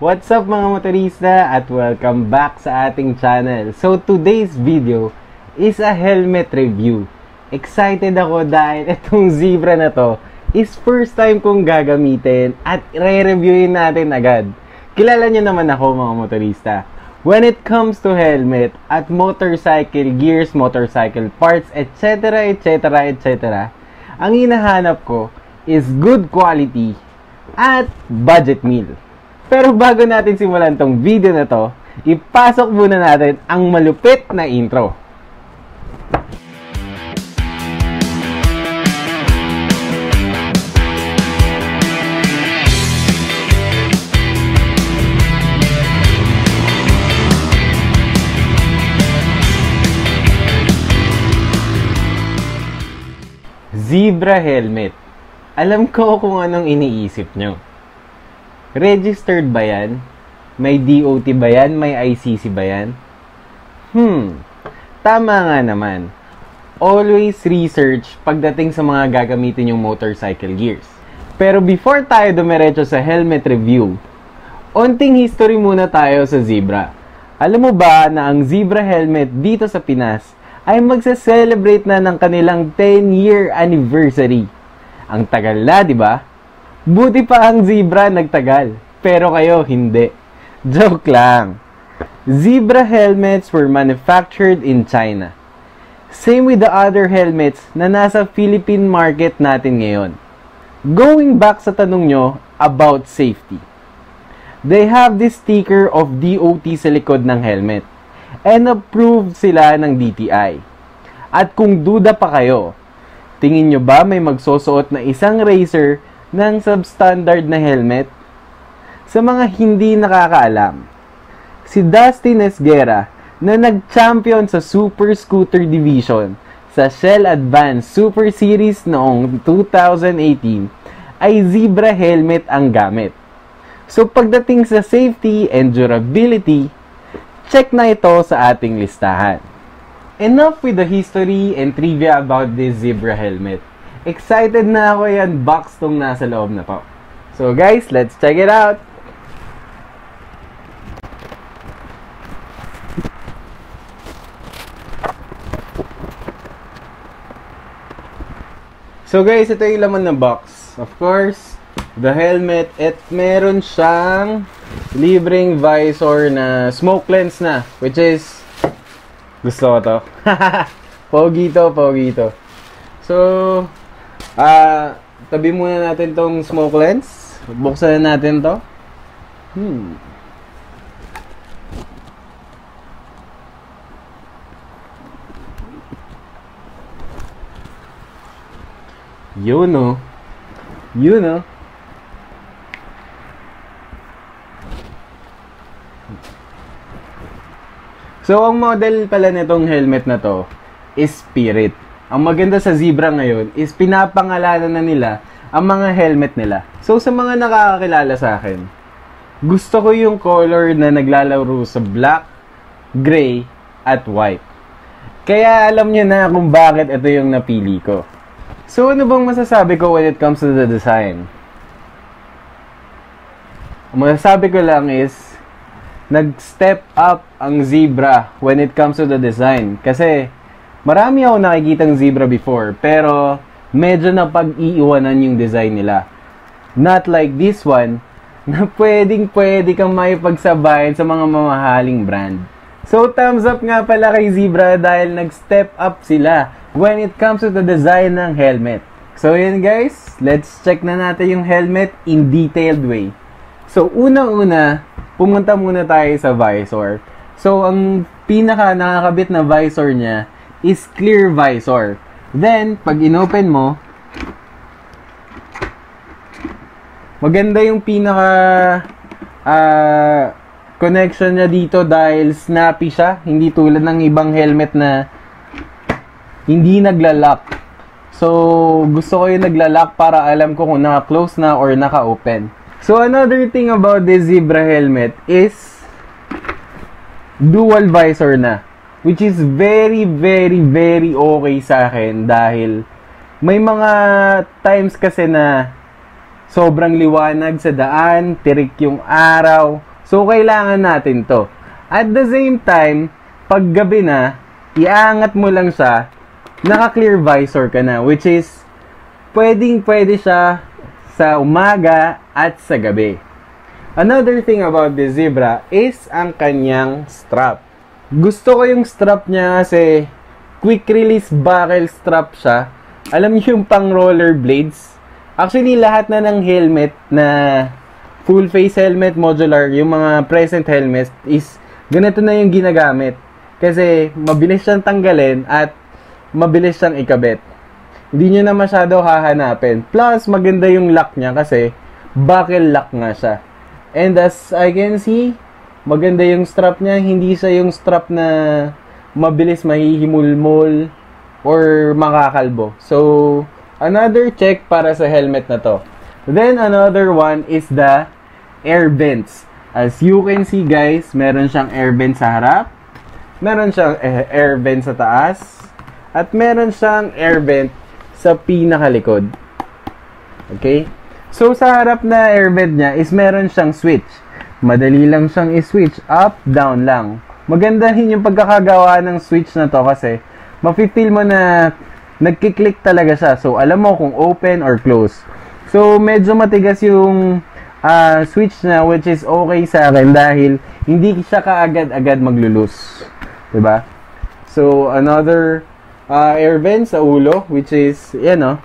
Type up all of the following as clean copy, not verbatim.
What's up mga motorista at welcome back sa ating channel. So today's video is a helmet review. Excited ako dahil itong Zebra na to is first time kong gagamitin at re-reviewin natin agad. Kilala nyo naman ako mga motorista. When it comes to helmet at motorcycle gears, motorcycle parts, etc. Ang hinahanap ko is good quality at budget meal. Pero bago natin simulan tong video na to, ipasok muna natin ang malupit na intro. Zebra helmet. Alam ko kung anong iniisip nyo. Registered ba yan? May DOT ba yan? May ICC ba yan? Tama nga naman. Always research pagdating sa mga gagamitin yung motorcycle gears. Pero before tayo dumiretso sa helmet review, onting history muna tayo sa Zebra. Alam mo ba na ang Zebra helmet dito sa Pinas ay magse-celebrate na ng kanilang 10-year anniversary? Ang tagal na, di ba? Buti pa ang Zebra nagtagal, pero kayo hindi. Joke lang. Zebra helmets were manufactured in China. Same with the other helmets na nasa Philippine market natin ngayon. Going back sa tanong nyo about safety. They have this sticker of DOT sa likod ng helmet and approved sila ng DTI. At kung duda pa kayo, tingin nyo ba may magsusuot na isang racer ng substandard na helmet? Sa mga hindi nakakaalam, si Dustin Esguerra na nag-champion sa Super Scooter Division sa Shell Advance Super Series noong 2018 ay Zebra helmet ang gamit. So pagdating sa safety and durability, check na ito sa ating listahan. Enough with the history and trivia about this Zebra helmet. Excited na ako yan box tong nasa loob na to. So guys, let's check it out! So guys, ito yung laman ng box. Of course, the helmet at meron siyang libreng visor na smoke lens na, which is gusto ko to. Pogi to. So, tabi muna natin tong smoke lens. Buksan na natin to. Yun o. So, ang model pala nitong helmet na to is Spirit. Ang maganda sa Zebra ngayon is pinapangalanan na nila ang mga helmet nila. So sa mga nakakakilala sa akin, gusto ko yung color na naglalaro sa black, gray, at white. Kaya alam niyo na kung bakit ito yung napili ko. So ano bang masasabi ko when it comes to the design? Ang masasabi ko lang is nag-step up ang Zebra when it comes to the design. Kasi marami ako nakikitang Zebra before, pero medyo na pag-iiwanan yung design nila. Not like this one, na pwede kang maipagsabayan sa mga mamahaling brand. So, thumbs up nga pala kay Zebra dahil nag-step up sila when it comes to the design ng helmet. So, yun guys, let's check na natin yung helmet in detailed way. So, unang-una, pumunta muna tayo sa visor. So, ang pinaka nakakabit na visor niya is clear visor. Then, pag inopen mo, maganda yung pinaka connection niya dito dahil snappy siya. Hindi tulad ng ibang helmet na hindi nagla-lock. So, gusto ko yung nagla-lock para alam ko kung naka-close na or naka-open. So, another thing about this Zebra helmet is dual visor na. Which is very okay sa akin dahil may mga times kasi na sobrang liwanag sa daan, tirik yung araw. So, kailangan natin to. At the same time, pag gabi na, iaangat mo lang siya, naka-clear visor ka na, which is, pwede siya sa umaga at sa gabi. Another thing about the Zebra is ang kanyang strap. Gusto ko yung strap niya kasi quick release buckle strap siya. Alam niyo yung pang rollerblades? Actually, lahat na ng helmet na full face helmet, modular, yung mga present helmets is ganito na yung ginagamit. Kasi mabilis siyang tanggalin at mabilis siyang ikabit. Hindi nyo na masyado hahanapin. Plus, maganda yung lock niya kasi buckle lock nga siya. And as I can see, maganda yung strap niya. Hindi siya yung strap na mabilis mahihimulmol or makakalbo. So, another check para sa helmet na to. Then, another one is the air vents. As you can see guys, meron siyang air vent sa harap. Meron siyang air vent sa taas. At meron siyang air vent sa pinakalikod. Okay? So, sa harap na air vent niya is meron siyang switch. Madali lang siyang i-switch. Up, down lang. Maganda rin yung pagkakagawa ng switch na to kasi mafe-feel mo na nagkiklik talaga siya. So, alam mo kung open or close. So, medyo matigas yung switch na, which is okay sa akin dahil hindi siya kaagad-agad maglulus. Diba? So, another air vent sa ulo, which is, yan o.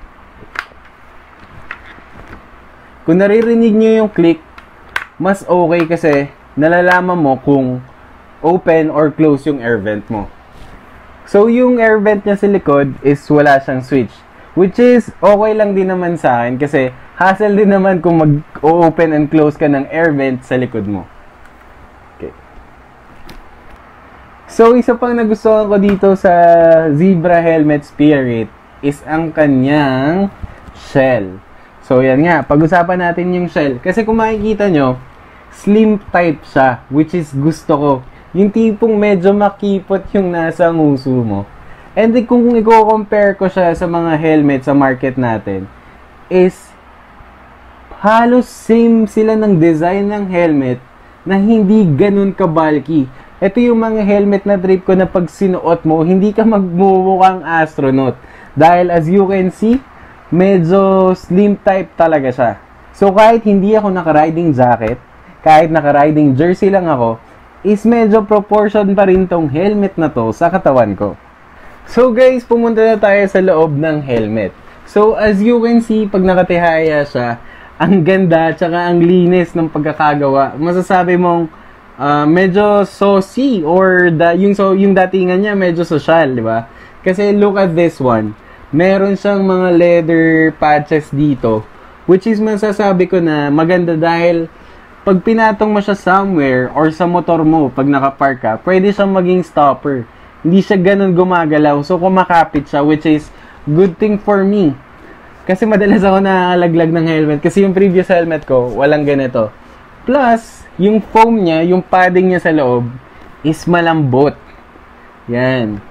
Kung naririnig nyo yung click, mas okay kasi nalalaman mo kung open or close yung air vent mo. So, yung air vent niya sa likod is wala siyang switch. Which is, okay lang din naman sa akin kasi hassle din naman kung mag-open and close ka ng air vent sa likod mo. Okay. So, isa pang nagustuhan ko dito sa Zebra Helmet Spirit is ang kanyang shell. So, yan nga. Pag-usapan natin yung shell. Kasi kung makikita nyo, slim type siya. Which is gusto ko. Yung tipong medyo makipot yung nasa nguso mo. And then, kung i-compare ko siya sa mga helmet sa market natin, is halos same sila ng design ng helmet na hindi ganun ka-bulky. Ito yung mga helmet na trip ko na pag sinuot mo, hindi ka magmumukhang astronaut. Dahil as you can see, medyo slim type talaga siya. So kahit hindi ako naka-riding jacket, kahit naka-riding jersey lang ako, is medyo proportion pa rin tong helmet na to sa katawan ko. So guys, pumunta na tayo sa loob ng helmet. So as you can see, pag nakatihaya siya, ang ganda tsaka ang linis ng pagkakagawa. Masasabi mong medyo saucy or yung datingan niya medyo social, di ba? Kasi look at this one. Meron siyang mga leather patches dito, which is masasabi ko na maganda dahil pag pinatong mo siya somewhere or sa motor mo, pag nakapark ka, pwede siyang maging stopper. Hindi siya ganun gumagalaw. So, kumakapit siya, which is good thing for me. Kasi madalas ako nakalaglag ng helmet. Kasi yung previous helmet ko, walang ganito. Plus, yung foam niya, yung padding niya sa loob, is malambot. Yan.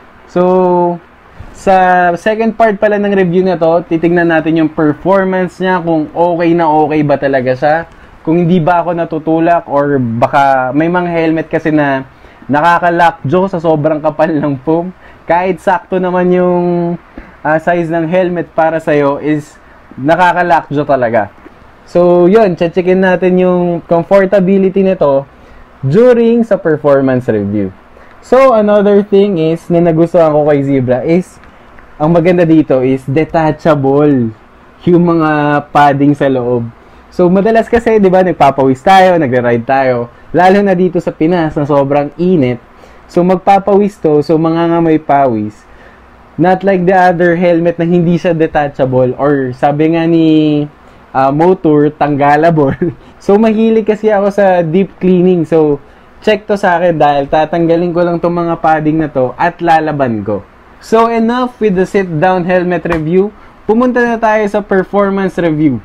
So, sa second part pala ng review na to, titignan natin yung performance niya, kung okay na okay ba talaga siya. Kung hindi ba ako natutulak or baka may mga helmet kasi na nakaka-lockjaw sa sobrang kapal ng foam. Kahit sakto naman yung size ng helmet para sa'yo is nakaka-lockjaw talaga. So, yun, checkin natin yung comfortability nito during sa performance review. So, another thing is, na nagustuhan ko kay Zebra is, ang maganda dito is detachable yung mga padding sa loob. So, madalas kasi, di ba, nagpapawis tayo, nag-ride tayo. Lalo na dito sa Pinas na sobrang init. So, magpapawis to, so mangangamoy pawis. Not like the other helmet na hindi siya detachable or sabi nga ni Motor, tanggalable. So, mahilig kasi ako sa deep cleaning. So, check to sa akin dahil tatanggalin ko lang itong mga padding na to at lalaban ko. So, enough with the sit-down helmet review. Pumunta na tayo sa performance review.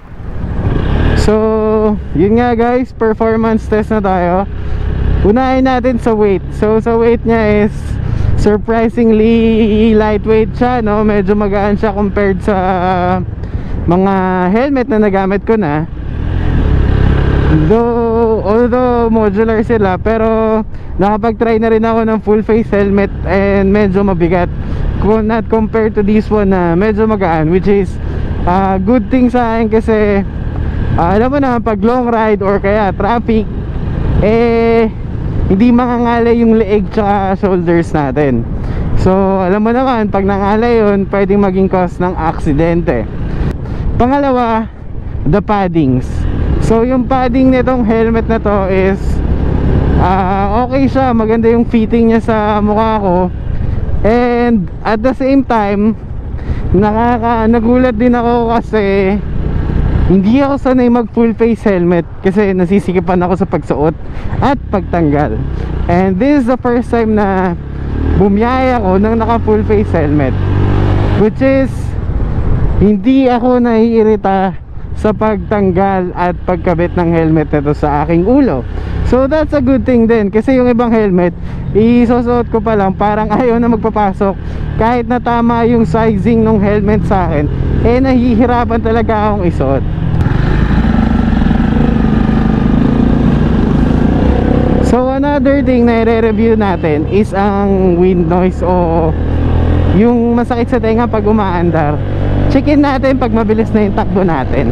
So, yun nga guys, performance test na tayo. Unahin natin sa weight. So, sa weight niya is surprisingly lightweight siya, no? Medyo magaan siya compared sa mga helmet na nagamit ko na. Although modular sila, pero nakapag-try na rin ako ng full face helmet and medyo mabigat. Not compared to this one na medyo magaan, which is good thing sa akin kasi alam mo na, pag long ride or kaya traffic, hindi mangangalay yung leeg tsaka shoulders natin. So alam mo naman, pag nangalay yun, pwedeng maging cause ng aksidente. Pangalawa, the paddings. So yung padding nitong helmet na to is okay siya, maganda yung fitting niya sa mukha ko. And at the same time, nagulat din ako kasi hindi ako sanay mag full face helmet kasi nasisikipan ako sa pagsuot at pagtanggal. And this is the first time na bumiyaya ako ng naka full face helmet, which is hindi ako naiirita sa pagtanggal at pagkabit ng helmet nito sa aking ulo. So that's a good thing din, kasi yung ibang helmet isusuot ko pa lang, parang ayaw na magpapasok kahit na tama yung sizing ng helmet sa akin, nahihirapan talaga akong isuot. So another thing na i-review natin is ang wind noise o yung masakit sa tenga pag umaandar. Checkin natin pag mabilis na yung takbo natin.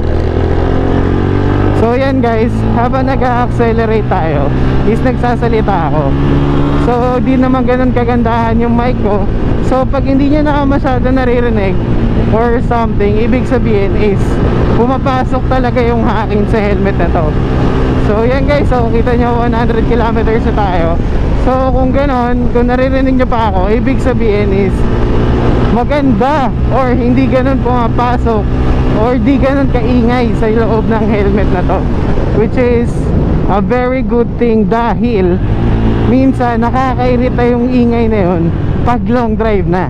So yan guys, habang nag-accelerate tayo is nagsasalita ako. So di naman ganun kagandahan yung mic ko. So pag hindi nyo na masyado naririnig or something, ibig sabihin is pumapasok talaga yung hangin sa helmet na to. So yan guys, so kita nyo 100 kilometers na tayo. So kung ganon, kung naririnig nyo pa ako, ibig sabihin is maganda or hindi ganun pumapasok or di ganun kaingay sa loob ng helmet na to, which is a very good thing dahil minsan nakakairita yung ingay na yun pag long drive na.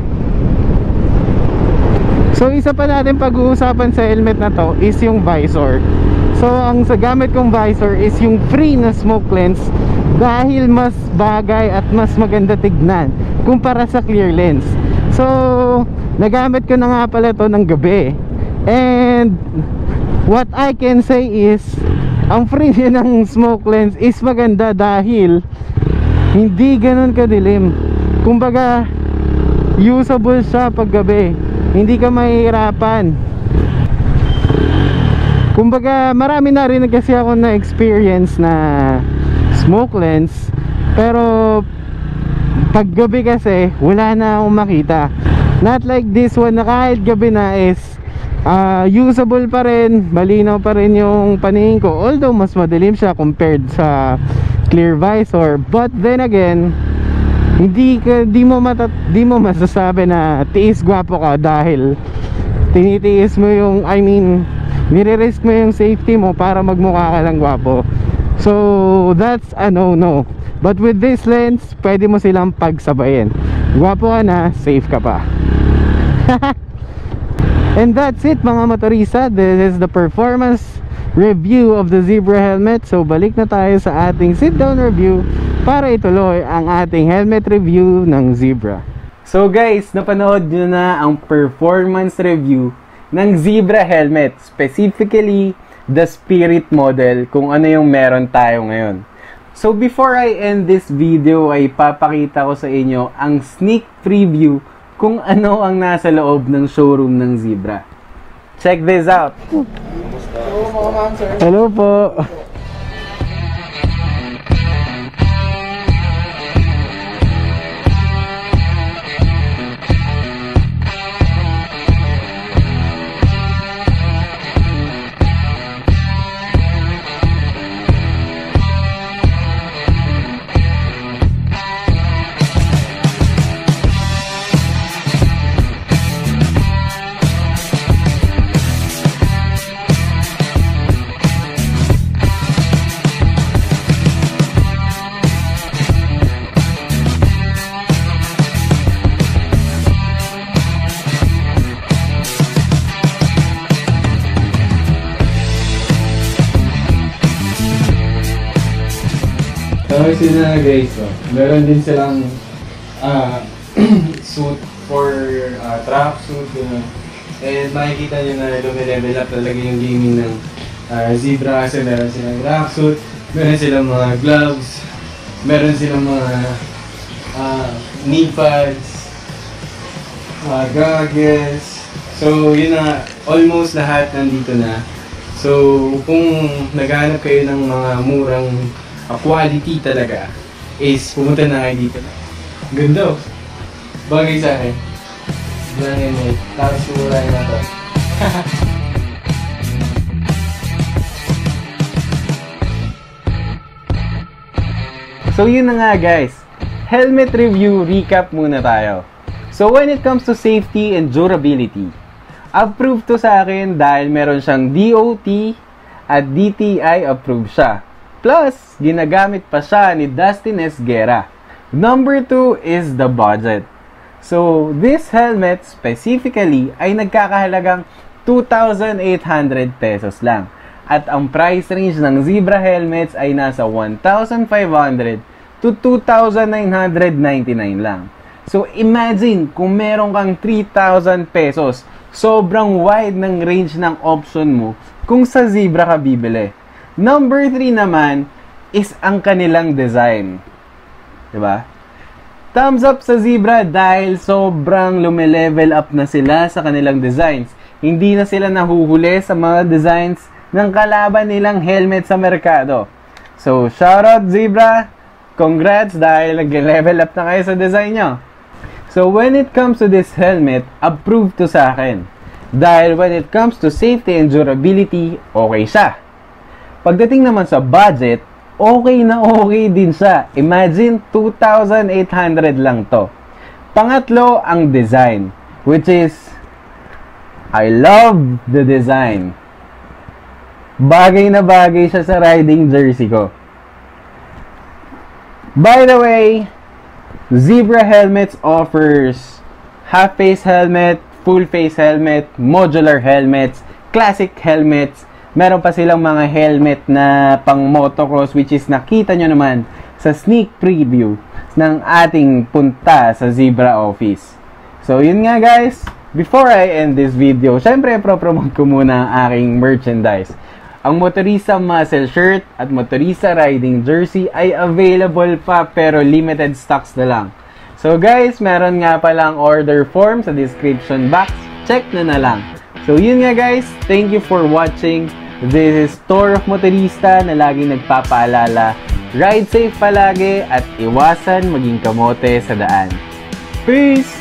So isa pa natin pag-uusapan sa helmet na to is yung visor. So ang sa gamit kong visor is yung free na smoke lens dahil mas bagay at mas maganda tignan kumpara sa clear lens. So nagamit ko na nga pala to ng gabi, and what I can say is ang free ng smoke lens is maganda dahil hindi ganun kadilim. Kumbaga usable siya pag gabi, hindi ka mahihirapan. Kumbaga marami na rin kasi ako na experience na smoke lens, pero pag gabi kasi wala na akong makita. Not like this one na kahit gabi na is usable pa rin, malinaw pa rin yung paningin ko, although mas madilim siya compared sa clear visor. But then again, di mo masasabi na tiis gwapo ka dahil tinitiis mo yung, nire-risk mo yung safety mo para magmukha ka lang gwapo. So that's a no-no. But with this lens, pwede mo silang pagsabayin. Gwapo ka na, safe ka pa. And that's it mga motorista. This is the performance review of the Zebra helmet. So balik na tayo sa ating sit down review para ituloy ang ating helmet review ng Zebra. So guys, napanood nyo na ang performance review ng Zebra helmet, specifically the Spirit model, kung ano yung meron tayo ngayon. So before I end this video ay papakita ko sa inyo ang sneak preview kung ano ang nasa loob ng showroom ng Zebra. Check this out. Hello po. So yun na guys, meron din silang suit for track suit, and makikita nyo na lumilevel up talaga yung gaming ng Zebra kasi meron silang tracksuit, meron silang mga gloves, meron silang mga knee pads, goggles. So yun na, almost lahat nandito na. So kung naghahanap kayo ng mga murang quality talaga, is pumunta na kayo dito. Ganda, bagay sa akin. Ganyan eh, tapos murahin na to. So yun na nga guys, helmet review recap muna tayo. So when it comes to safety and durability, approved to sa akin dahil meron siyang DOT at DTI approved siya. Plus, ginagamit pa siya ni Dustin Esguerra. Number 2 is the budget. So this helmet specifically ay nagkakahalagang 2,800 pesos lang. At ang price range ng Zebra helmets ay nasa 1,500 to 2,999 lang. So imagine kung meron kang 3,000 pesos, sobrang wide ng range ng option mo kung sa Zebra ka bibili. Number 3 naman is ang kanilang design. Diba? Thumbs up sa Zebra dahil sobrang lume-level up na sila sa kanilang designs. Hindi na sila nahuhuli sa mga designs ng kalaban nilang helmet sa merkado. So, shoutout Zebra! Congrats dahil nag-level up na kayo sa design nyo. So, when it comes to this helmet, approved to sa akin. Dahil when it comes to safety and durability, okay siya. Pagdating naman sa budget, okay na okay din siya. Imagine, 2,800 lang to. Pangatlo, ang design. Which is, I love the design. Bagay na bagay siya sa riding jersey ko. By the way, Zebra Helmets offers half-face helmet, full-face helmet, modular helmets, classic helmets. Meron pa silang mga helmet na pang motocross which is nakita nyo naman sa sneak preview ng ating punta sa Zebra office. So yun nga guys, before I end this video, syempre pro-promote ko muna ang aking merchandise. Ang Motorista Muscle Shirt at Motorista Riding Jersey ay available pa pero limited stocks na lang. So guys, meron nga palang order form sa description box. Check na lang. So yun nga guys, thank you for watching. This is Tour of Motorista na laging nagpapaalala. Ride safe palagi at iwasan maging kamote sa daan. Peace!